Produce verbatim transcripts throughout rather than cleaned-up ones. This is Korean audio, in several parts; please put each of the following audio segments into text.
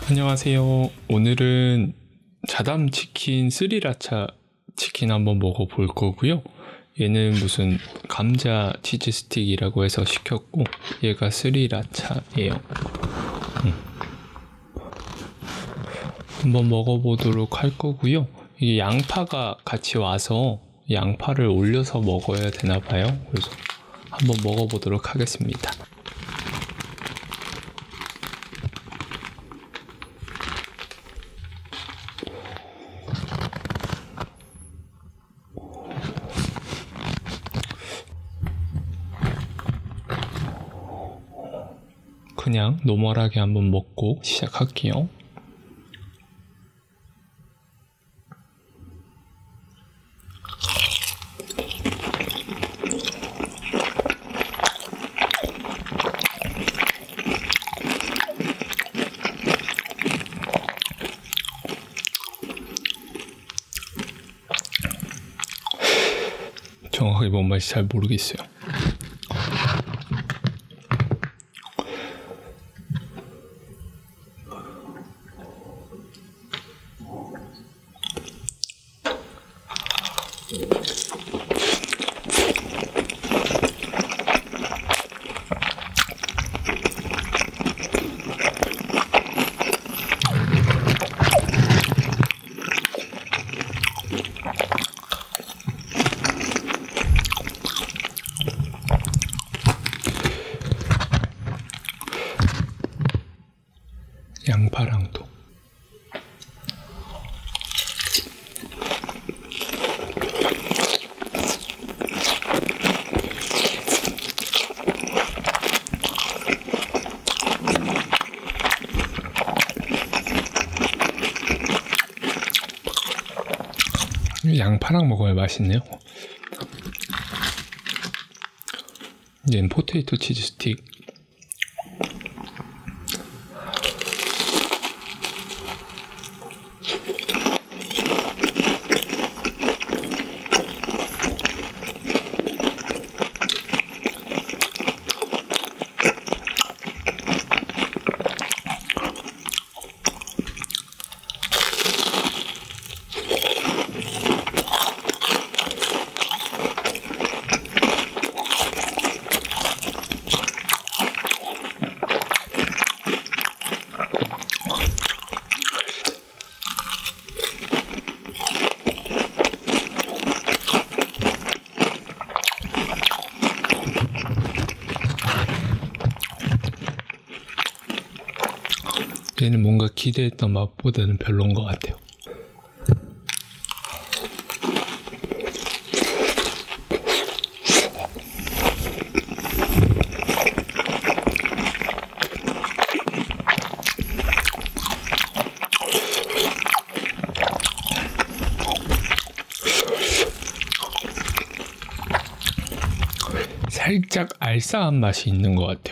안녕하세요. 오늘은 자담 치킨 스리라차 치킨 한번 먹어볼 거고요. 얘는 무슨 감자 치즈 스틱이라고 해서 시켰고, 얘가 스리라차예요. 음. 한번 먹어보도록 할 거고요. 이게 양파가 같이 와서 양파를 올려서 먹어야 되나 봐요. 그래서 한번 먹어보도록 하겠습니다. 그냥 노멀하게 한번 먹고 시작할게요. 정확하게 뭔 맛인지 잘 모르겠어요. 양파랑도 양파랑 먹어야 맛있네요. 얘는 포테이토 치즈 스틱. 얘는 뭔가 기대했던 맛보다는 별로인 것 같아요. 살짝 알싸한 맛이 있는 것 같아요.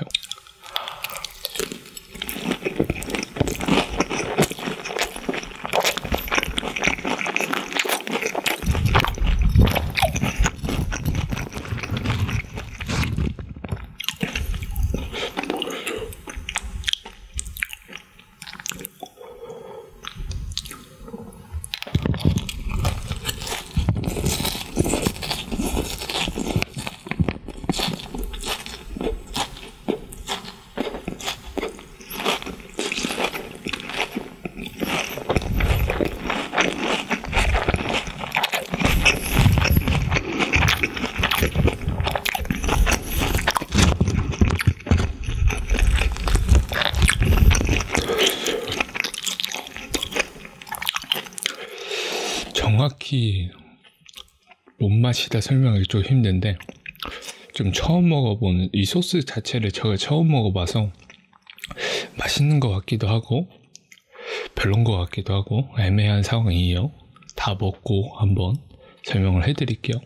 정확히 뭔 맛이다 설명하기 좀 힘든데, 좀 처음 먹어보는 이 소스 자체를 제가 처음 먹어봐서 맛있는 것 같기도 하고 별론 것 같기도 하고 애매한 상황이에요. 다 먹고 한번 설명을 해드릴게요.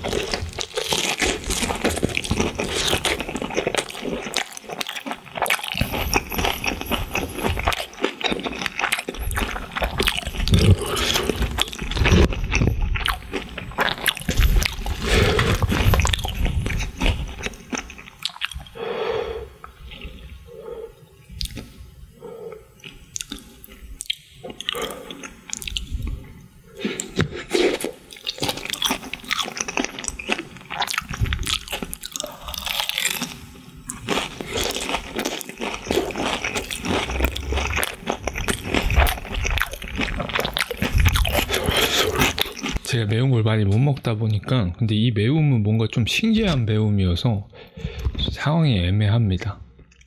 제가 매운 걸 많이 못 먹다 보니까, 근데 이 매움은 뭔가 좀 신기한 매움이어서 상황이 애매합니다.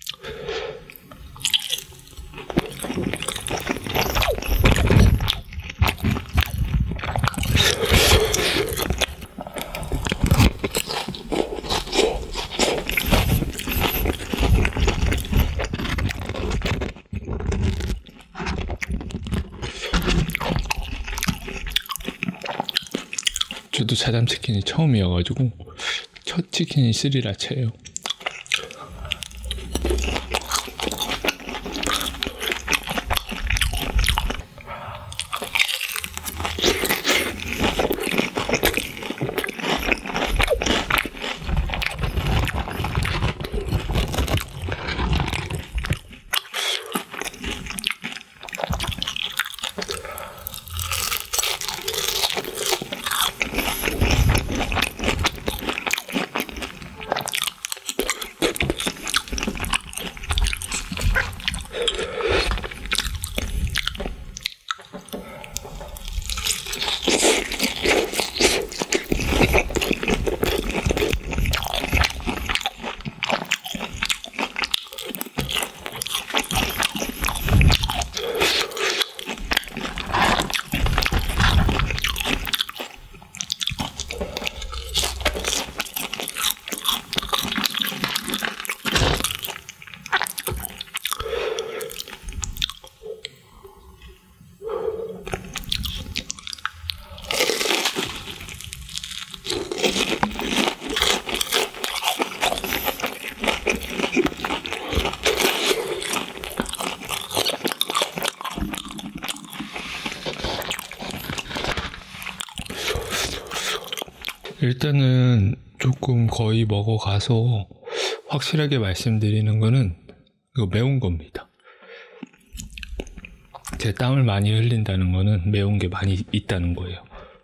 저도 자잠치킨이 처음이어가지고 첫 치킨이 스리라차예요. 일단은 조금 거의 먹어가서 확실하게 말씀드리는 거는 이거 매운 겁니다. 제 땀을 많이 흘린다는 거는 매운 게 많이 있다는 거예요.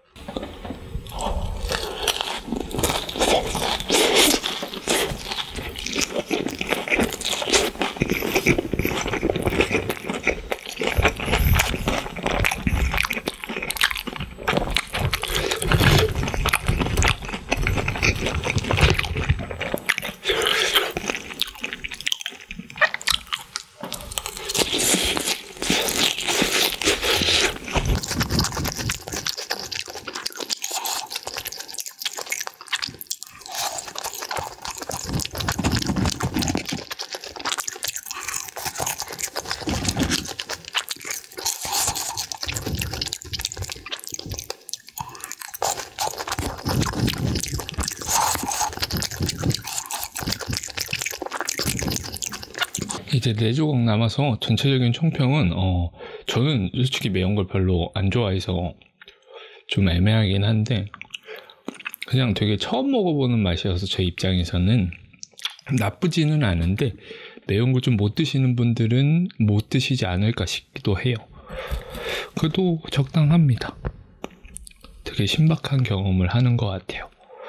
이제 네 조각 남아서 전체적인 총평은 어 저는 솔직히 매운 걸 별로 안 좋아해서 좀 애매하긴 한데, 그냥 되게 처음 먹어보는 맛이어서 제 입장에서는 나쁘지는 않은데, 매운 걸 좀 못 드시는 분들은 못 드시지 않을까 싶기도 해요. 그래도 적당합니다. 되게 신박한 경험을 하는 것 같아요.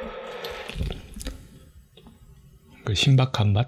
그 신박한 맛?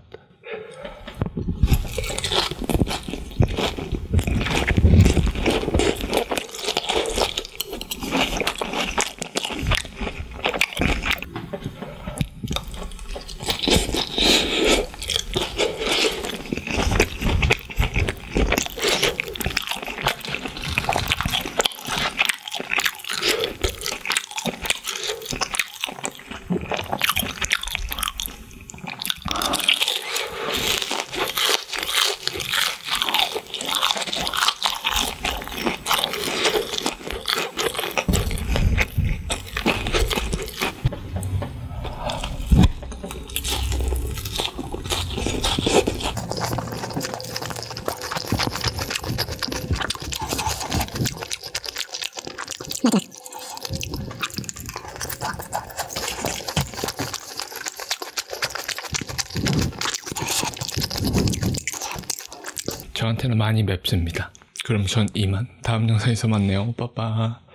저한테는 많이 맵습니다. 그럼 전 이만. 다음 영상에서 만나요. 빠빠.